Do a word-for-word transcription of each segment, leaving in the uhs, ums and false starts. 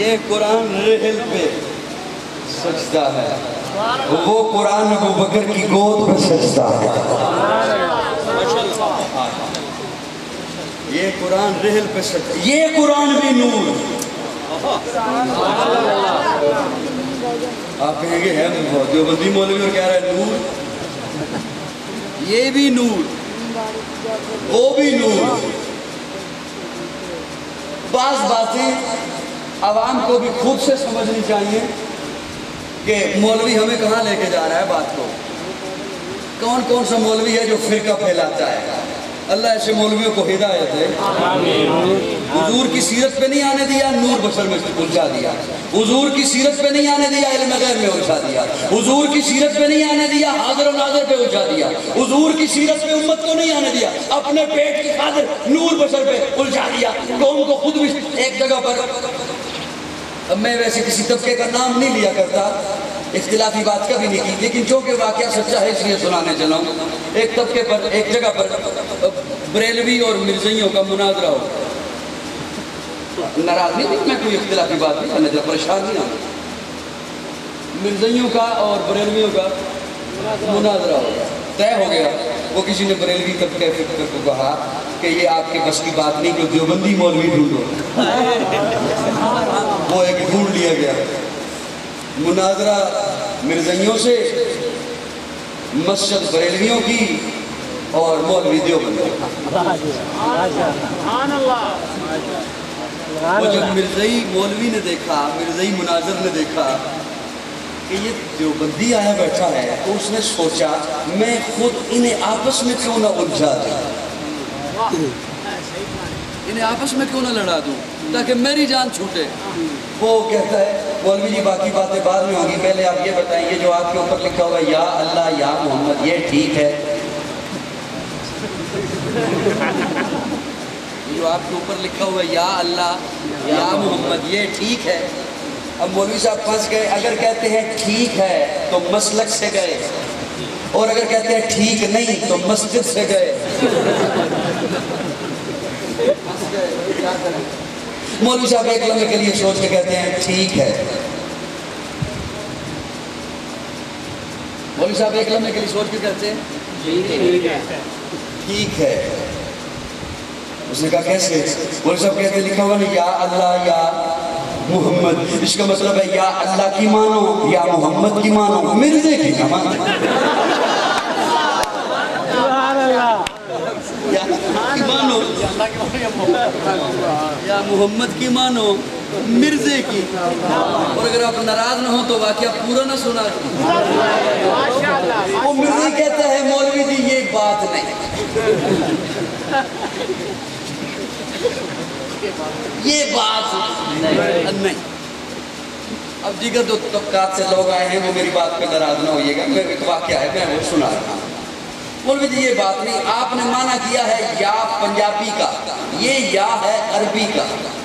یہ قرآن رحل پہ سجدہ ہے، وہ قرآن ابو بکر کی گود پہ سجدہ ہے۔ یہ قرآن رحل پہ سجدہ، یہ قرآن بھی نور۔ آپ کہیں گے ہے دیوبندی مولوی اور کہہ رہا ہے نور، یہ بھی نور، وہ بھی نور۔ بعض باتیں عوام کو بھی خود سے سمجھنی چاہیے کہ مولوی ہمیں کہاں لے کے جا رہا ہے بات کو۔ کون کون سا مولوی ہے جو فرقہ پھیلاتا ہے؟ اللہ ایسے مولویوں کو ہدایت ہے۔ حضور کی سیرت پہ نہیں آنے دیا، نور بشر میں الجھا دیا۔ حضور کی سیرت پہ نہیں آنے دیا، علم غیب میں الجھا دیا۔ حضور کی سیرت پہ نہیں آنے دیا، حاضر و ناظر پہ الجھا دیا۔ حضور کی سیرت پہ امت کو نہیں آنے دیا، اپنے پیٹ کی خاطر نور بشر پہ الجھا دیا۔ قوم کو خود بھی ایک جگہ پر، اب میں ویسے کسی طبقے کا نام نہیں لیا کرتا، اختلافی بات کبھی نہیں کی، لیکن چونکہ واقعہ سچا ہے اس لیے سنانے چلا ہوں۔ ایک طبقے پر، ایک جگہ پر بریلوی اور مرزائیوں کا مناظرہ ہو۔ ناراض نہیں میں کوئی اختلافی بات نہیں کرنا چاہتا، پریشان نہیں ہوں۔ مرزائیوں کا اور بریلویوں کا مناظرہ ہو گیا، طے ہو گیا۔ وہ کسی نے بریلوی طبقے فکر کو کہا کہ یہ آپ کے بس کی بات نہیں کہ دیوبندی مولوی ڈھونڈو۔ وہ ایک ڈھونڈ لیا گیا۔ مناظرہ مرزائیوں سے، مسجد بریلویوں کی اور مولوی دیوبندی۔ وہ جب مرزائی مولوی نے دیکھا، مرزائی مناظر نے دیکھا کہ یہ دیوبندی آیا بیٹھا ہے، تو اس نے سوچا میں خود انہیں آپس میں کیوں نہ الجھا دوں، انہیں آپس میں کیوں نہ لڑا دوں تاکہ میری جان چھوٹے۔ وہ کہتا ہے مولوی جی باقی باتیں بعد میں ہوں گی، پہلے آپ یہ بتائیں یہ جو آپ کے اوپر لکھا ہوا یا اللہ یا محمد یہ ٹھیک ہے؟ جو آپ کے اوپر لکھا ہوا یا اللہ یا محمد یہ ٹھیک ہے؟ اب مولوی صاحب پھنس گئے۔ اگر کہتے ہیں ٹھیک ہے تو مسلک سے گئے، اور اگر کہتے ہیں ٹھیک نہیں تو مسجد سے گئے۔ مولوی صاحب ایک لمحے کے لیے سوچ کے کہتے ہیں ٹھیک ہے۔ مولوی صاحب ایک لمحے کے لیے سوچ کے کہتے ہیں ٹھیک ہے۔ اس نے کہا کیسے؟ مولوی صاحب کہتے ہیں لکھا ہوا نہیں یا اللہ یا محمد، اس کا مطلب ہے یا اللہ کی مانو یا محمد کی مانو، مرزے کی نہ مانو۔ یا اللہ کی مانو یا محمد کی مانو، مرزے کی۔ اور اگر آپ ناراض نہ ہو تو واقعہ پورا نہ سنا۔ وہ مرزے کہتا ہے مولوی جی یہ بات نہیں، یہ بات نہیں۔ اب دیگر دو طبقات سے لوگ آئے ہیں، وہ میری بات پہ ناراض نہ ہوئیے گا، میں ایک واقعہ ہے میں وہ سنا رہا ہوں۔ مولوی جی یہ بات نہیں، آپ نے معنی کیا ہے یا پنجابی کا، یہ یا ہے عربی کا۔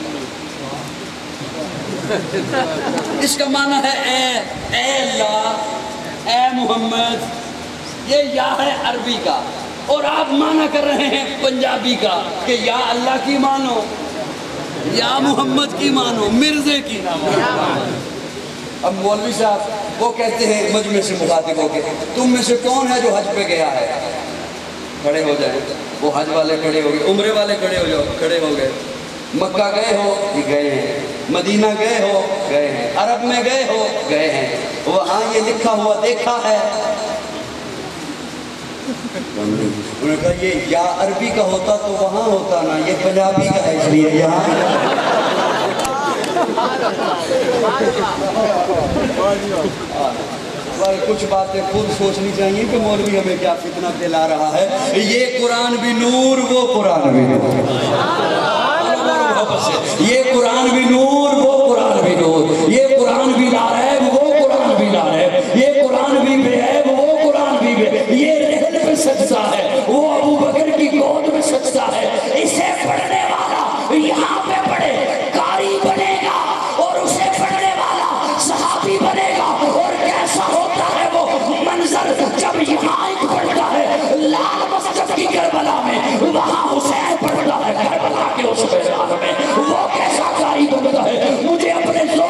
اس کا معنی ہے اے اے اللہ، اے محمد، یہ یا ہے عربی کا، اور آپ معنی کر رہے ہیں پنجابی کا کہ یا اللہ کی مانو یا محمد کی مانو، مرزے کی نہ مانو۔ اب مولوی صاحب وہ کہتے ہیں مجمع سے مخاطب ہو کے تم میں سے کون ہے جو حج پہ گیا ہے؟ کھڑے ہو جائے۔ وہ حج والے کھڑے ہو گئے، عمرے والے کھڑے ہو جاؤ، کھڑے ہو گئے۔ مکہ گئے ہو؟ گئے ہیں۔ مدینہ گئے ہو؟ گئے ہیں۔ عرب میں گئے ہو؟ گئے ہیں۔ وہاں یہ لکھا ہوا دیکھا ہے؟ انہوں نے کہا یہ یا عربی کا ہوتا تو وہاں ہوتا نا، یہ پنجابی کا ہے اس لیے یہاں۔ کچھ باتیں خود سوچنی چاہیے کہ مولوی ہمیں کیا فتنہ پھیلا رہا ہے۔ یہ قرآن بھی نور، وہ قرآن بھی نور، یہ قرآن بھی نور، وہ قرآن بھی نور، یہ قرآن بھی لا ریب، وہ قرآن بھی لا ریب، یہ قرآن بھی بے عیب، وہ قرآن بھی بے عیب، یہ رحل پہ سجدہ ہے، وہ ابو بکر کی گود میں سجدہ ہے۔ اسے پڑھنے والا یہاں پہ پڑھے قاری بنے گا، اور اسے پڑھنے والا صحابی بنے گا۔ اور کیسا ہوتا ہے وہ منظر جب یہاں ایک پڑھتا ہے لال مسجد کی کربلا میں، وہاں حسین پڑھتا ہے کربلا کے اس میدان میں، وہ کیسا قاری بنتا ہے؟ مجھے اپنے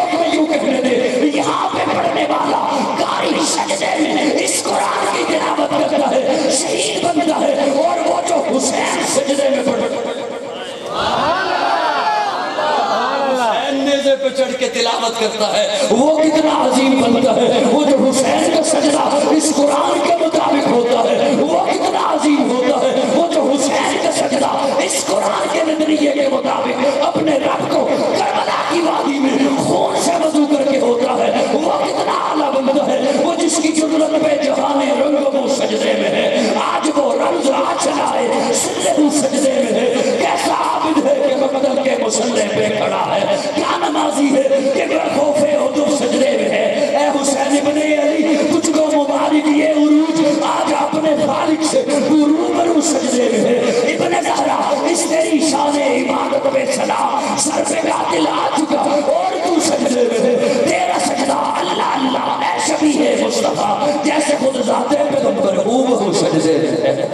تلاوت کرتا ہے وہ کتنا عظیم بنتا ہے. وہ جو حسین کا سجدہ اس قرآن کے مطابق ہوتا ہے وہ کتنا عظیم ہوتا ہے. وہ جو حسین کا سجدہ اس قرآن کے نظریے کے مطابق اپنے رب کو کربلا کی وادی میں خون سے وضو کر کے ہوتا ہے وہ کتنا اعلیٰ بنتا ہے. وہ جس کی جرت پہ جہان رنگ وہ سجدے میں ہے. آج وہ رمز آج لائے سلے سجدے میں ہے. کیسا عابد ہے کہ مقدر کے مسلح پہ کھڑا ہے. کیا نمازی ہے کہ خوف حضور سجدے میں ہے. اے حسین ابن علی تجھ کو مبارک یہ عروج آج اپنے خالق سے روبرو سجدے میں ہے. ابن زہرا اس تیری شان عبادت پہ سلام سر پہ قاتل آ چکا اور تو سجدے میں ہے. تیرا سجدہ اللہ اللہ اے شبیہ مصطفیٰ جیسے خود ذات پیغمبر ہو سجدے میں ہے.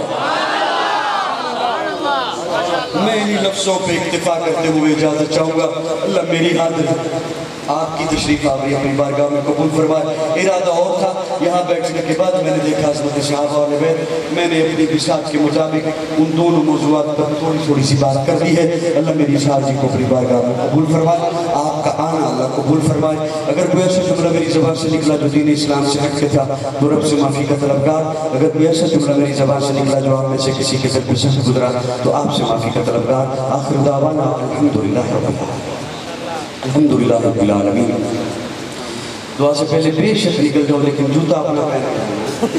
میں انہی لفظوں پہ اکتفا کرتے ہوئے اجازت چاہوں گا. اللہ میری حاضر آپ کی تشریف آوری اپنی بارگاہ میں قبول فرمائے. ارادہ اور تھا یہاں بیٹھنے کے بعد میں نے دیکھا عظمت صحابہ والے بیت میں نے اپنی بساط کے مطابق ان دونوں موضوعات پر تھوڑی تھوڑی سی بات کر دی ہے. اللہ میری شاہ جی کو اپنی بارگاہ میں قبول فرمائے. آپ کا آنا اللہ قبول فرمائے. اگر کوئی ایسا جملہ میری زبان سے نکلا جو دین اسلام سے ہٹ کے تھا تو رب سے معافی کا طلبگار. اگر کوئی ایسا جملہ میری زبان سے نکلا جو آپ میں سے کسی کے دل پہ سخت گزرا تو آپ سے معافی کا طلبگار. آخر دعوانا الحمدللہ رب العالمین. الحمدللہ رب العالمین. دعا سے پہلے بے شک نکل جاؤ لیکن جوتا اپنا پہنا.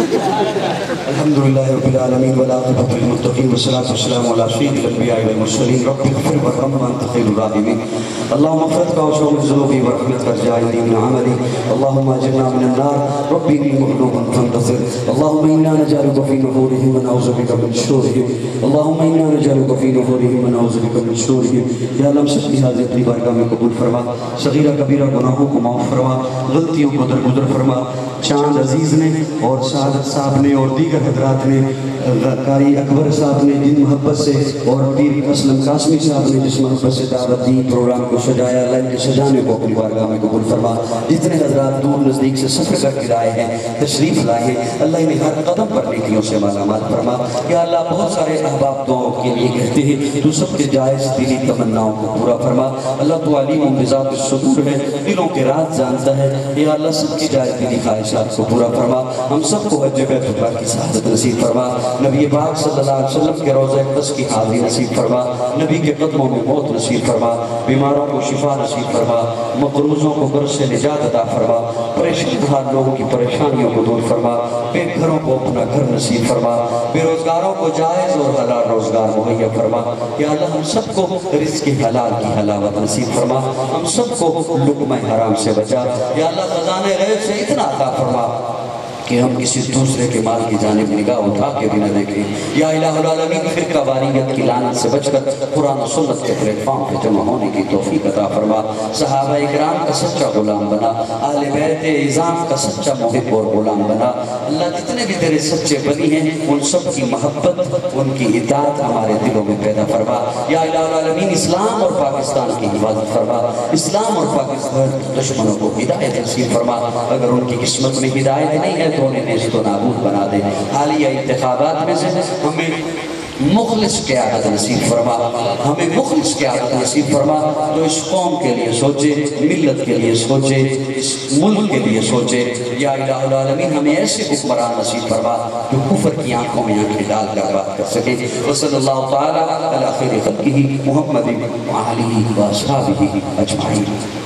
الحمدللہ رب العالمین والعاقبۃ للمتقین والصلاۃ والسلام علی سید الانبیاء والمرسلین. رب اغفر وارحم وانت خیر الراحمین. اللهم اغفر واشف من ذنوبي ورحمتك ارجعني من عملي. اللهم اجرنا من النار ربي اني مغلوب فانتصر. اللهم انا نجعلك في نحورهم ونعوذ بك من شرورهم. اللهم انا نجعلك في نحورهم ونعوذ بك من شرورهم. یا اللہ ہم سب کی حاضر اپنی بارگاہ میں قبول فرما. صغیرہ کبیرہ گناہوں کو معاف فرما. غلطیوں کو درگزر فرما. چاند عزیز نے اور سعادت صاحب نے اور دیگر حضرات نے قاری اکبر صاحب نے جن محبت سے اور پیر اسلم قاسمی صاحب نے جس محبت سے دعوت دی پروگرام کو سجایا اللہ ان کے سجانے کو اپنی بارگاہ میں قبول فرما. جتنے حضرات دور نزدیک سے سفر کر کے آئے ہیں تشریف لائے ہیں اللہ انہیں ہر قدم پر نیکیوں سے مالا مال فرما. یا اللہ بہت سارے احباب دعاؤں کے لیے کہتے ہیں تو سب کے جائز دلی تمناؤں کو پورا فرما. اللہ تو علیم بذات الصدور ہے دلوں کے راز جانتا ہے. یا اللہ سب کی جائز دلی خواہشات کو پورا فرما. ہم سب کو حج بیت اللہ کی سعادت نصیب فرما. نبی پاک صلی اللہ علیہ وسلم کے روضہ اقدس کی حاضری نصیب فرما. نبی کے قدموں میں موت نصیب فرما. بیماروں کو شفا نصیب فرما. مقروضوں کو قرض سے نجات عطا فرما. پریشان حال لوگوں کی پریشانیوں کو دور فرما. بے گھروں کو اپنا گھر نصیب فرما. بے روزگاروں کو جائز اور حلال روزگار مہیا فرما. یا اللہ ہم سب کو رزق حلال کی حلاوت نصیب فرما. ہم سب کو لقمہ حرام سے بچا. یا اللہ خزانہ غیب سے اتنا عطا فرما کہ ہم کسی دوسرے کے مال کی جانب نگاہ اٹھا کے بھی نہ دیکھیں. یا الہ العالمین فرقہ واریت کی لعنت سے بچ کر قرآن و سنت کے پلیٹ فارم پہ جمع ہونے کی توفیق عطا فرما. صحابہ اکرام کا سچا غلام بنا. اہل بیت اعظام کا سچا محب اور غلام بنا. اللہ جتنے بھی تیرے سچے بنی ہیں ان سب کی محبت ان کی اطاعت ہمارے دلوں میں پیدا فرما. یا الہ العالمین اسلام اور پاکستان کی حفاظت فرما. اسلام اور پاکستان دشمنوں کو ہدایت نصیب فرما. اگر ان کی قسمت میں ہدایت نہیں ہے تو انہیں نیست و نابود بنا دے. حالیہ انتخابات میں سے ہمیں مخلص قیادت نصیب فرما. ہمیں مخلص قیادت نصیب فرما جو اس قوم کے لیے سوچے, ملت کے لیے سوچے, اس ملک کے لیے سوچے. یا الہ العالمین ہمیں ایسے حکمران نصیب فرما جو کفر کی آنکھوں میں آنکھیں ڈال کر بات کر سکے. وصلی اللہ تعالی علی خیر خلقہ محمد وآلہ وصحبہ اجمعین.